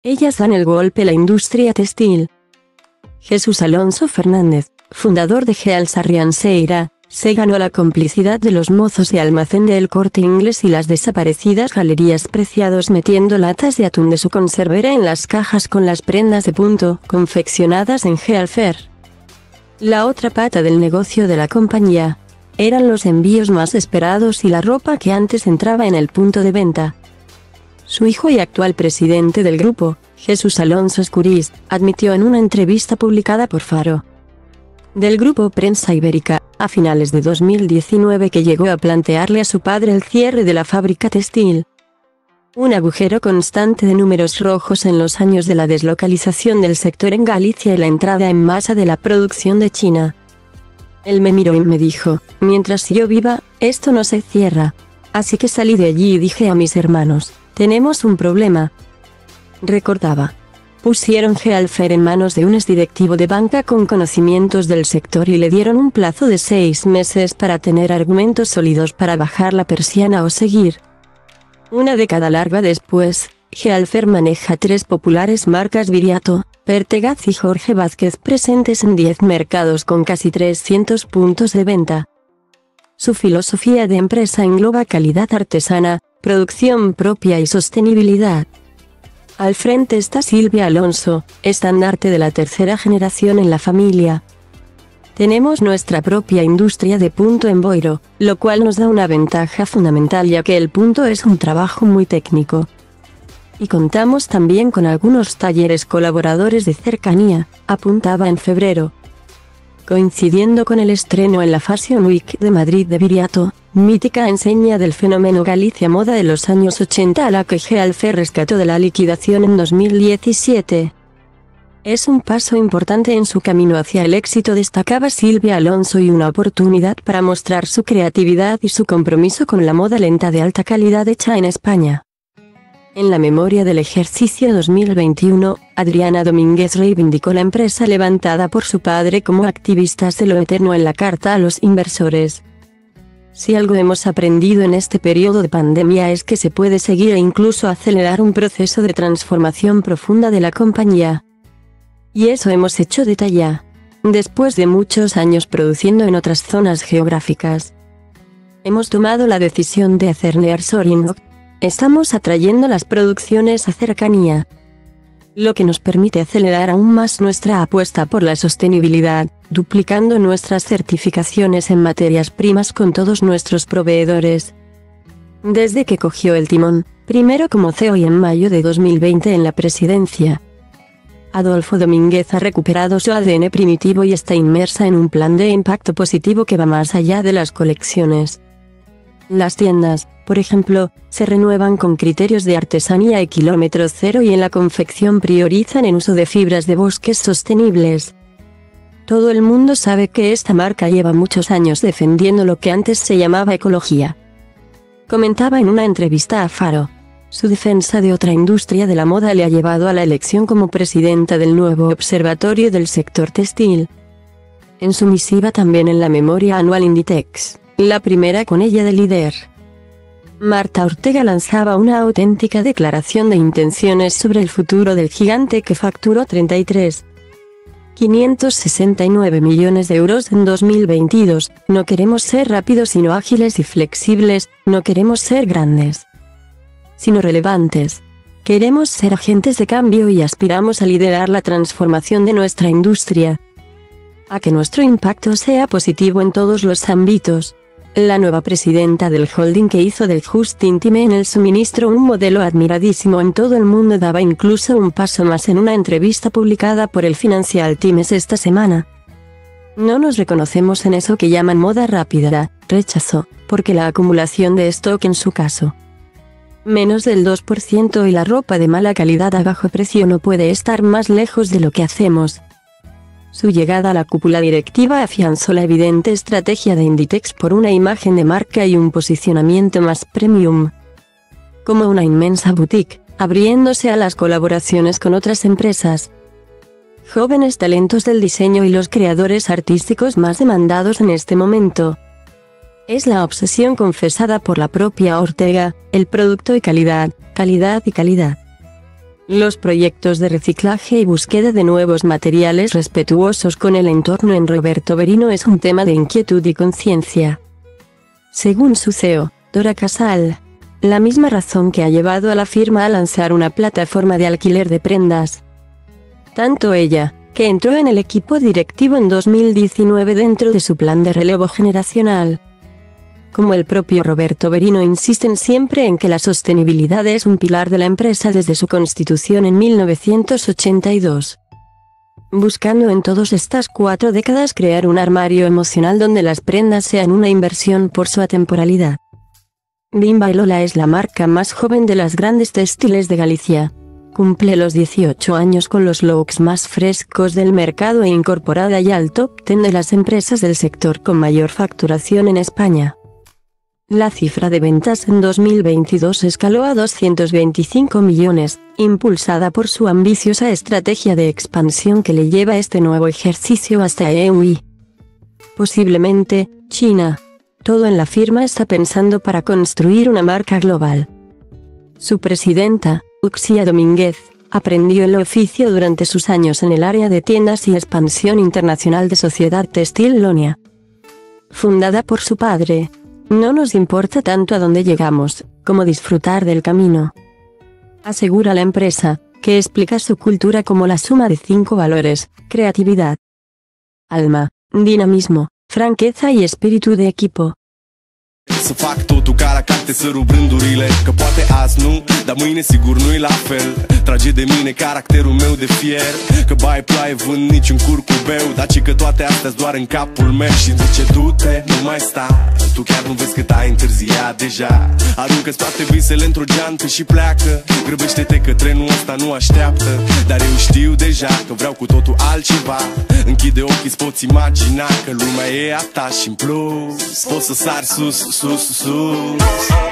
Ellas dan el golpe a la industria textil. Jesús Alonso Fernández, fundador de Geal Sarrianseira, se ganó la complicidad de los mozos de almacén de El Corte Inglés y las desaparecidas Galerías Preciados metiendo latas de atún de su conservera en las cajas con las prendas de punto confeccionadas en Geal Fair. La otra pata del negocio de la compañía eran los envíos más esperados y la ropa que antes entraba en el punto de venta. Su hijo y actual presidente del grupo, Jesús Alonso Escurís, admitió en una entrevista publicada por Faro del grupo Prensa Ibérica, a finales de 2019 que llegó a plantearle a su padre el cierre de la fábrica textil. Un agujero constante de números rojos en los años de la deslocalización del sector en Galicia y la entrada en masa de la producción de China. Él me miró y me dijo, mientras yo viva, esto no se cierra. Así que salí de allí y dije a mis hermanos, tenemos un problema. Recordaba. Pusieron Geal Fair en manos de un exdirectivo de banca con conocimientos del sector y le dieron un plazo de 6 meses para tener argumentos sólidos para bajar la persiana o seguir. Una década larga después, Geal Fair maneja 3 populares marcas Viriato, Pertegaz y Jorge Vázquez presentes en 10 mercados con casi 300 puntos de venta. Su filosofía de empresa engloba calidad artesana, producción propia y sostenibilidad. Al frente está Silvia Alonso, estandarte de la tercera generación en la familia. Tenemos nuestra propia industria de punto en Boiro, lo cual nos da una ventaja fundamental ya que el punto es un trabajo muy técnico. Y contamos también con algunos talleres colaboradores de cercanía, apuntaba en febrero. Coincidiendo con el estreno en la Fashion Week de Madrid de Viriato, mítica enseña del fenómeno Galicia Moda de los años 80 a la que Geal Fair rescató de la liquidación en 2017. Es un paso importante en su camino hacia el éxito, destacaba Silvia Alonso, y una oportunidad para mostrar su creatividad y su compromiso con la moda lenta de alta calidad hecha en España. En la memoria del ejercicio 2021, Adriana Domínguez reivindicó la empresa levantada por su padre como activistas de lo eterno en la carta a los inversores. Si algo hemos aprendido en este periodo de pandemia es que se puede seguir e incluso acelerar un proceso de transformación profunda de la compañía. Y eso hemos hecho, detalla. Después de muchos años produciendo en otras zonas geográficas, hemos tomado la decisión de hacer nearshoring. Estamos atrayendo las producciones a cercanía, lo que nos permite acelerar aún más nuestra apuesta por la sostenibilidad, duplicando nuestras certificaciones en materias primas con todos nuestros proveedores. Desde que cogió el timón, primero como CEO y en mayo de 2020 en la presidencia, Adolfo Domínguez ha recuperado su ADN primitivo y está inmersa en un plan de impacto positivo que va más allá de las colecciones. Las tiendas, por ejemplo, se renuevan con criterios de artesanía y kilómetro cero, y en la confección priorizan el uso de fibras de bosques sostenibles. Todo el mundo sabe que esta marca lleva muchos años defendiendo lo que antes se llamaba ecología. Comentaba en una entrevista a Faro. Su defensa de otra industria de la moda le ha llevado a la elección como presidenta del nuevo Observatorio del Sector Textil. En su misiva también en la memoria anual Inditex, la primera con ella de líder, Marta Ortega lanzaba una auténtica declaración de intenciones sobre el futuro del gigante que facturó 33.569 millones de euros en 2022. No queremos ser rápidos sino ágiles y flexibles, no queremos ser grandes sino relevantes. Queremos ser agentes de cambio y aspiramos a liderar la transformación de nuestra industria, a que nuestro impacto sea positivo en todos los ámbitos. La nueva presidenta del holding, que hizo del Just Intime en el suministro un modelo admiradísimo en todo el mundo, daba incluso un paso más en una entrevista publicada por el Financial Times esta semana. No nos reconocemos en eso que llaman moda rápida, rechazó, porque la acumulación de stock en su caso, menos del 2%, y la ropa de mala calidad a bajo precio no puede estar más lejos de lo que hacemos. Su llegada a la cúpula directiva afianzó la evidente estrategia de Inditex por una imagen de marca y un posicionamiento más premium, como una inmensa boutique, abriéndose a las colaboraciones con otras empresas. Jóvenes talentos del diseño y los creadores artísticos más demandados en este momento. Es la obsesión confesada por la propia Ortega, el producto y calidad, calidad y calidad. Los proyectos de reciclaje y búsqueda de nuevos materiales respetuosos con el entorno en Roberto Berino es un tema de inquietud y conciencia. Según su CEO, Dora Casal, la misma razón que ha llevado a la firma a lanzar una plataforma de alquiler de prendas. Tanto ella, que entró en el equipo directivo en 2019 dentro de su plan de relevo generacional, como el propio Roberto Berino insisten siempre en que la sostenibilidad es un pilar de la empresa desde su constitución en 1982. Buscando en todas estas 4 décadas crear un armario emocional donde las prendas sean una inversión por su atemporalidad. Bimba y Lola es la marca más joven de las grandes textiles de Galicia. Cumple los 18 años con los looks más frescos del mercado e incorporada ya al top 10 de las empresas del sector con mayor facturación en España. La cifra de ventas en 2022 escaló a 225 millones, impulsada por su ambiciosa estrategia de expansión que le lleva este nuevo ejercicio hasta EU y, posiblemente, China. Todo en la firma está pensando para construir una marca global. Su presidenta, Uxia Domínguez, aprendió el oficio durante sus años en el área de tiendas y expansión internacional de Sociedad Textil Lonia. Fundada por su padre, no nos importa tanto a dónde llegamos, como disfrutar del camino, asegura la empresa, que explica su cultura como la suma de 5 valores: creatividad, alma, dinamismo, franqueza y espíritu de equipo. Să fac totul ca la carte, să rup rândurile, că poate azi nu, dar mâine sigur nu-i la fel. Trage de mine caracterul meu de fier, că bai ploaie vând niciun curcubeu, dar ci că toate astea-s doar în capul meu. Și zice du-te, nu mai sta, tu chiar nu vezi cât ai întârziat deja. Aruncă-ți toate visele într-o geantă și pleacă, grăbește-te că trenul ăsta nu așteaptă. Dar eu știu deja că vreau cu totul altceva. Închide ochii, poți imagina că lumea e a ta și în plus poți să sari sus, sus, sus.